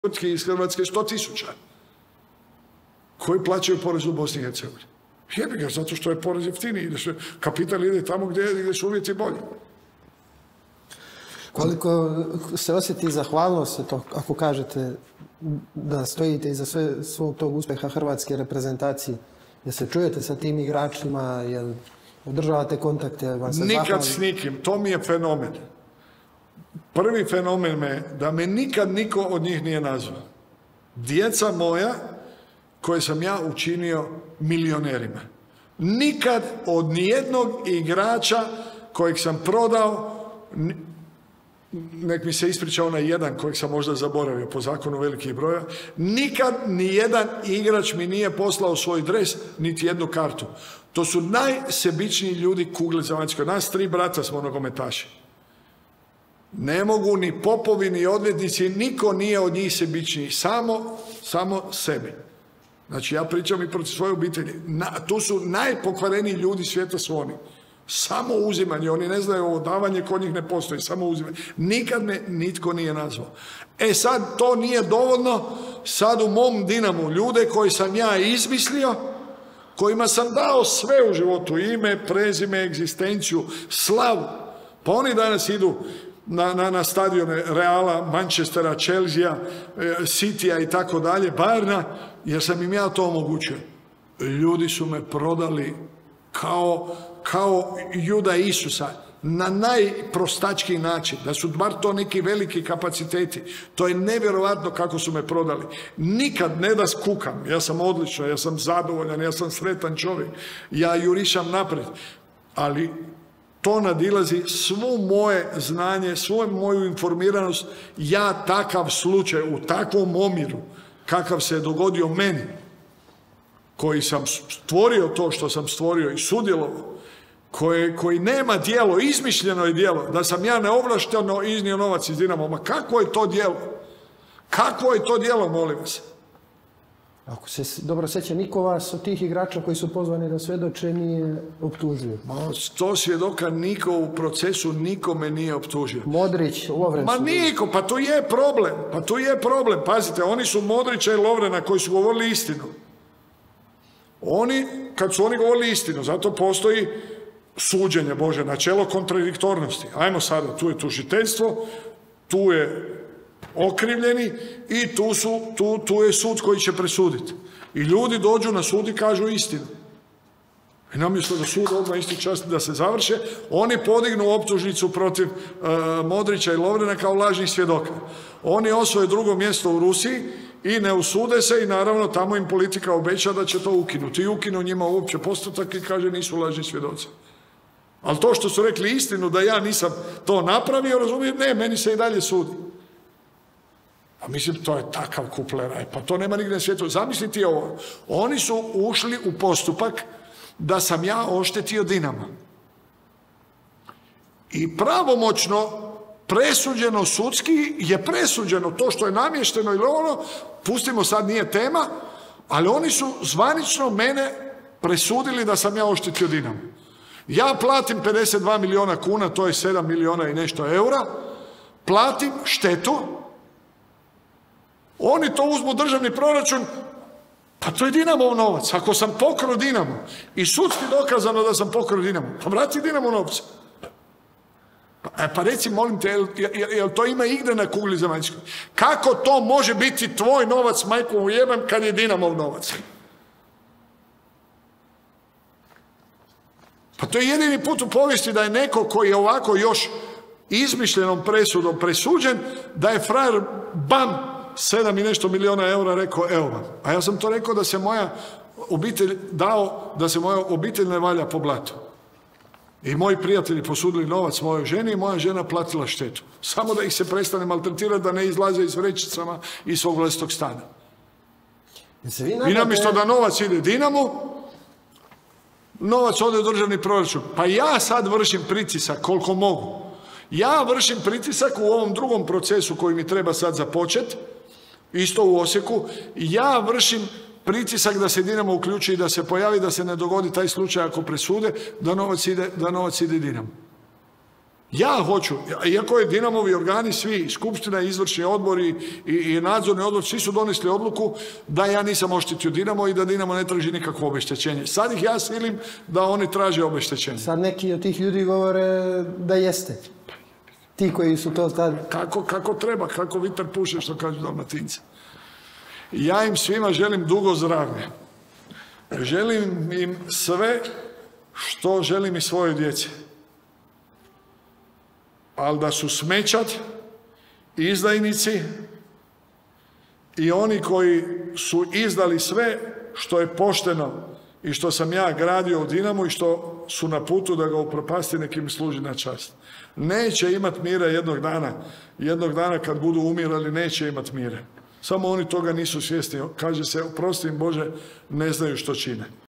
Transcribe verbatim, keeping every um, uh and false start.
tvrtki iz Hrvatske sto tisuća koji plaćaju porez u Bosni i Hercegovini. Jebi ga, zato što je porez jeftiniji, kapital ide tamo gdje, gdje su uvjeti bolji. Koliko se osjeti zahvalnost, to, ako kažete da stojite iza sve, svog tog uspjeha hrvatske reprezentacije, jel se čujete sa tim igračima, jel održavate kontakte? Vam se nikad zahvali? S nikim, to mi je fenomen. Prvi fenomen me, da me nikad niko od njih nije nazvao. Djeca moja, koje sam ja učinio milionerima. Nikad od nijednog igrača kojeg sam prodao, nek mi se ispriča onaj jedan kojeg sam možda zaboravio po zakonu velikih broja, nikad nijedan igrač mi nije poslao svoj dres, niti jednu kartu. To su najsebičniji ljudi kugle zemaljskoj. Nas tri brata smo nogometaši. Ne mogu ni popovi, ni odvjetnici, niko nije od njih sebičniji, samo, samo sebi. Znači, ja pričam i protiv svoje obitelji. Na, tu su najpokvareniji ljudi svijeta su oni. Samo uzimanje, oni ne znaju ovo davanje, kod njih ne postoji, samo uzimanje. Nikad me nitko nije nazvao. E sad, to nije dovoljno, sad u mom Dinamu ljude koji sam ja izmislio, kojima sam dao sve u životu, ime, prezime, egzistenciju, slavu, pa oni danas idu na, na, na stadione Reala, Manchestera, Chelsea, Citya i tako dalje, Bayerna, jer sam im ja to omogućio. Ljudi su me prodali kao, kao Juda Isusa, na najprostačkiji način, da su bar to neki veliki kapaciteti. To je nevjerovatno kako su me prodali. Nikad ne da skukam, ja sam odličan, ja sam zadovoljan, ja sam sretan čovjek, ja jurišam naprijed, ali to nadilazi svo moje znanje, svu moju informiranost. Ja takav slučaj, u takvom omiru, kakav se je dogodio meni, koji sam stvorio to što sam stvorio i sudjelovao, koji, koji nema djelo, izmišljeno je djelo, da sam ja neovlašteno iznio novac iz Dinama. Ma kakvo je to djelo? Kakvo je to djelo, molim vas? Ako se dobro sjeća, niko vas od tih igrača koji su pozvani da svjedoče nije optužio. Ma, sto svjedoka niko u procesu nikome nije optužio. Modrić, Lovren. Ma niko, pa to je problem. Pa to je problem. Pazite, oni su Modrića i Lovrena koji su govorili istinu. Oni, kad su oni govorili istinu, zato postoji suđenje, Bože, načelo kontradiktornosti. Ajmo sada, tu je tužiteljstvo, tu je okrivljeni i tu, su, tu, tu je sud koji će presuditi. I ljudi dođu na sud i kažu istinu. I namjesto da sud odmah isti čas da se završe, oni podignu optužnicu protiv uh, Modrića i Lovrena kao lažnih svjedoka. Oni osvoje drugo mjesto u Rusiji i ne usude se i naravno tamo im politika obeća da će to ukinuti. I ukinu njima uopće postotak i kaže nisu lažni svjedoci. Ali to što su rekli istinu da ja nisam to napravio, razumijem, ne, meni se i dalje sudi. A mislim, to je takav kupleraj, pa to nema nigdje na svijetu. Zamislite ovo, oni su ušli u postupak da sam ja oštetio Dinamo. I pravomoćno presuđeno sudski je presuđeno to što je namješteno ili ono, pustimo sad, nije tema, ali oni su zvanično mene presudili da sam ja oštetio Dinamo. Ja platim pedeset dva milijuna kuna, to je sedam milijuna i nešto eura, platim štetu, oni to uzmu državni proračun, pa to je Dinamov novac. Ako sam pokrao Dinamo i sudski dokazano da sam pokrao Dinamo, pa vrati Dinamo novce. Pa, pa reci, molim te, jel, jel, jel to ima igde na kugli zemaljskoj? Kako to može biti tvoj novac, majko ujebem, kad je Dinamov novac? Pa to je jedini put u povijesti da je neko koji je ovako još izmišljenom presudom presuđen, da je frajer bam, sedam i nešto milijuna eura rekao, evo vam. A ja sam to rekao da se moja obitelj dao, da se moja obitelj ne valja po blatu. I moji prijatelji posudili novac mojoj ženi i moja žena platila štetu. Samo da ih se prestane maltretirati, da ne izlaze iz vrećicama iz svog vlastitog stana. I namjesto da novac ide Dinamo, novac ode u državni proračun. Pa ja sad vršim pritisak koliko mogu. Ja vršim pritisak u ovom drugom procesu koji mi treba sad započeti, isto u Osijeku, ja vršim pritisak da se Dinamo uključi i da se pojavi, da se ne dogodi taj slučaj ako presude, da novac ide, da novac ide Dinamo. Ja hoću, iako je Dinamovi organi svi, skupština, izvršni odbor i, i, i nadzorni odbor, svi su donesli odluku da ja nisam oštetio Dinamo i da Dinamo ne traži nikakvo obeštećenje. Sad ih ja silim da oni traže obeštećenje. Sad neki od tih ljudi govore da jeste. Ti koji su to tad... Kako, kako treba, kako vitar puše, što kažu Dalmatinci. Ja im svima želim dugo zdravlje. Želim im sve što želim i svojoj djeci. Ali da su smećat, izdajnici i oni koji su izdali sve što je pošteno i što sam ja gradio u Dinamo i što su na putu da ga upropasti, nekim služi na čast. Neće imat mira jednog dana. Jednog dana kad budu umirali neće imat mire. Samo oni toga nisu svjesni. Kaže se, oprosti im Bože, ne znaju što čine.